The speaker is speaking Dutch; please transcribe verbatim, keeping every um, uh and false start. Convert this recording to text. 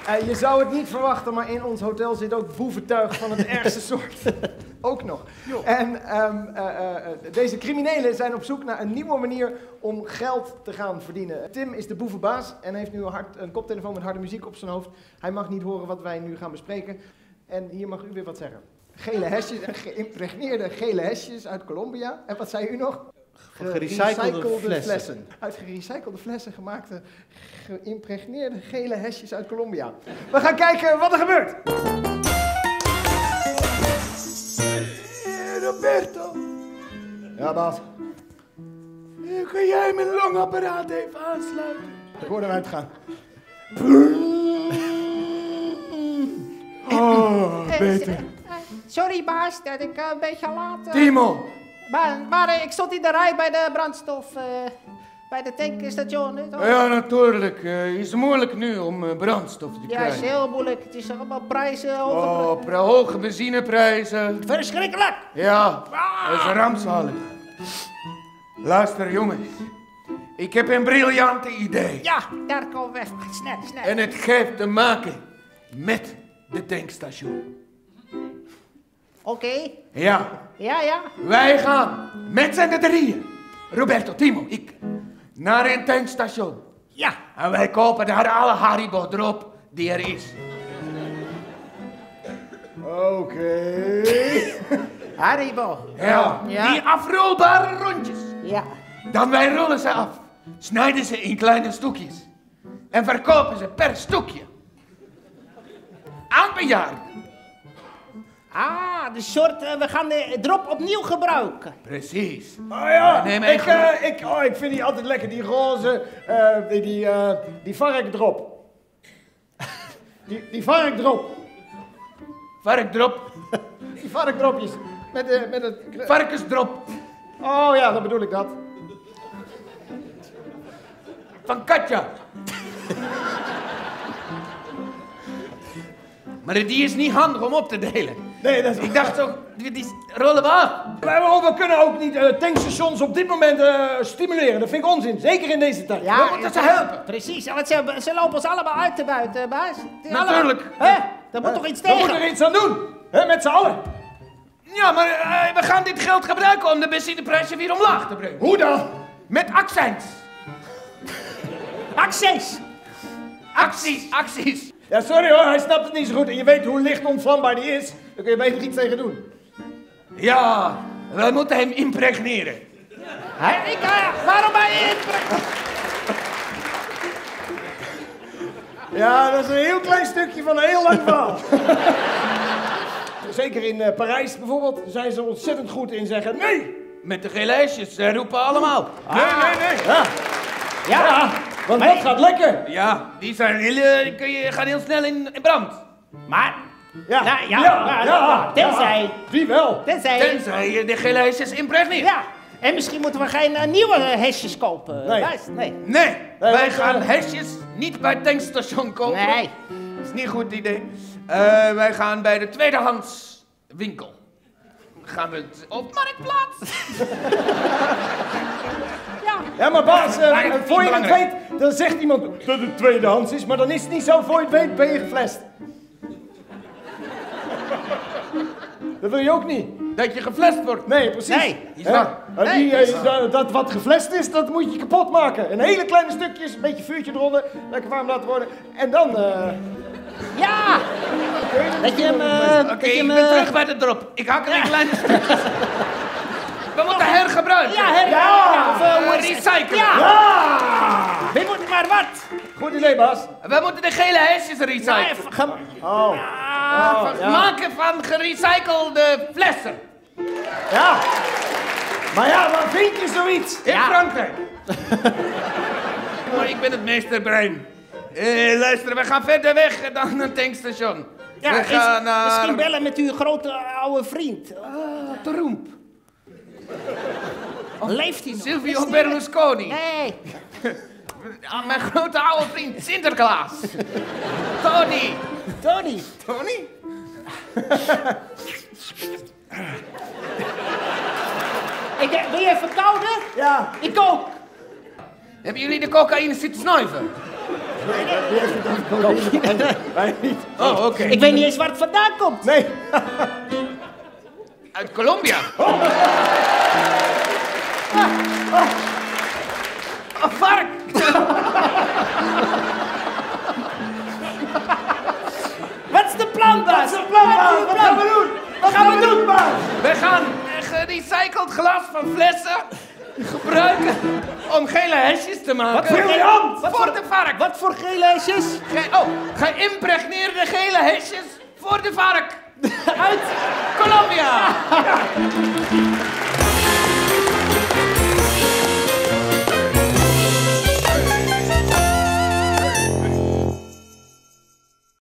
Uh, je zou het niet verwachten, maar in ons hotel zit ook boeventuig van het ergste soort. Ook nog. Jo. En um, uh, uh, deze criminelen zijn op zoek naar een nieuwe manier om geld te gaan verdienen. Tim is de boevenbaas en heeft nu een, hard, een koptelefoon met harde muziek op zijn hoofd. Hij mag niet horen wat wij nu gaan bespreken. En hier mag u weer wat zeggen. Gele hesjes, geïmpregneerde gele hesjes uit Colombia. En wat zei u nog? Gerecyclede flessen. flessen. Uit gerecyclede flessen gemaakte, geïmpregneerde gele hesjes uit Colombia. We gaan kijken wat er gebeurt. Hey, Roberto. Ja, baas. Kun jij mijn longapparaat even aansluiten? Ik hoor hem uitgaan. Oh, beter. Sorry baas, dat ik uh, een beetje laat... Uh, Timo. Maar, maar uh, ik stond in de rij bij de brandstof, uh, bij de tankstation. Hè, toch? Ja, natuurlijk. Uh, is het moeilijk nu om uh, brandstof te Ja, krijgen? is heel moeilijk. Het is allemaal prijzen. Hoge Oh, pre- hoge benzineprijzen. Verschrikkelijk. Ja, dat is rampzalig. Luister, jongens. Ik heb een briljante idee. Ja, daar komen we. Snel, snel. En het heeft te maken met de tankstation. Oké. Okay. Ja. Ja, ja. Wij gaan met z'n drieën, Roberto, Timo, ik, naar een tankstation. Ja. En wij kopen daar alle Haribo erop die er is. Oké. Okay. Haribo. Ja. Ja. Die afrolbare rondjes. Ja. Dan wij rollen ze af, snijden ze in kleine stukjes en verkopen ze per stukje. Aan bejaarden. Ah, de soort, uh, we gaan de drop opnieuw gebruiken. Precies. Oh ja, Nee, ik, uh, ik, oh, ik vind die altijd lekker, die roze, uh, die, die, uh, die varkdrop. Die, die varkdrop. Varkdrop. Die varkdropjes. Met, de, met het... Varkensdrop. Oh ja, dan bedoel ik dat. Van Katja. Maar die is niet handig om op te delen. Nee, dat is... Ik dacht toch, die, die rollen we af. Maar we kunnen ook niet uh, tankstations op dit moment uh, stimuleren. Dat vind ik onzin, zeker in deze tijd. Ja, we moeten ze helpen. Precies, want ze, ze lopen ons allemaal uit te buiten, baas. Natuurlijk. Hè? Daar moet toch iets tegen? We moeten er iets aan doen, hè, met z'n allen. Ja, maar uh, we gaan dit geld gebruiken om de benzineprijzen weer omlaag te brengen. Hoe dan? Met accijns. Acties! Acties, acties. Ja, sorry hoor, hij snapt het niet zo goed. En je weet hoe licht ontvlambaar die is. Daar kun je beter iets tegen doen. Ja, we moeten hem impregneren. Hè? Ik, uh, waarom ben je impregneren? Ja, dat is een heel klein stukje van een heel lang verhaal. Zeker in uh, Parijs bijvoorbeeld zijn ze ontzettend goed in zeggen nee. Met de gele hesjes, ze roepen allemaal. Ah. Nee, nee, nee. Ja, Ja, ja want dat gaat lekker. Ja, die zijn heel, uh, kun je, gaan heel snel in, in brand. maar... Ja, Ja, ja, ja, ja, ja, tenzij... ja. Die wel. Tenzij... Tenzij je de gele hesjes impregneert. Ja, en misschien moeten we geen uh, nieuwe uh, hesjes kopen. Nee. Baas. Nee. Nee, Nee, wij want, gaan uh, hesjes niet bij het tankstation kopen. Nee. Dat is niet een goed idee. Uh, wij gaan bij de tweedehands winkel. Gaan we het op Marktplaats. Ja. Ja, maar baas, uh, Maar het is niet voor je het belangrijk. weet, dan zegt iemand dat het tweedehands is, maar dan is het niet zo. Voor je het weet ben je geflest. Dat wil je ook niet. Dat je geflest wordt. Nee, precies. Nee. Is Hè? waar. En Nee, die, is eh, dat, dat wat geflest is, dat moet je kapot maken. En hele kleine stukjes, een beetje vuurtje eronder, lekker warm laten worden. En dan... Uh, Ja! Dat je hem... uh, Oké, dat je ik hem, ben uh, terug bij de drop. Ik hak hem in kleine stukjes. We moeten hergebruiken. Ja, her... Ja! Of, uh, Eh, hoe is het? recyclen. Ja! ja! We moeten maar wat. Goed idee, baas. We moeten de gele hesjes Nee, recyclen. ge- Oh. Ah, Oh, ja. Maken van gerecyclede flessen. Ja. Maar ja, waar vind je zoiets? In Ja. Frankrijk. Maar ik ben het meesterbrein. Eh, luister, we gaan verder weg dan een tankstation. ja, we is- gaan naar... misschien bellen met uw grote oude vriend. Ah, Trump. Leeft hij nog? Silvio Is die- Berlusconi. Nee. Ah, mijn grote oude vriend Sinterklaas. Tony. Tony. Tony? Ik, eh, ben je verkouden? Ja. Ik ook. Hebben jullie de cocaïne zitten snuiven? Wie heeft het over cocaïne? Wij niet. Oh, oké. Okay. Ik weet niet eens waar het vandaan komt. Nee. Uit Colombia. Oh. Ah, oh. Een vark. Wat is de plan, baas? Wat is de plan, baas? Wat gaan we doen? Wat gaan we doen, baas? We gaan gerecycled glas van flessen gebruiken om gele hesjes te maken. Wat voor briljant! Wat voor de vark. Wat voor gele hesjes? Ge oh, geïmpregneerde gele hesjes voor de vark. Uit Colombia. Ja.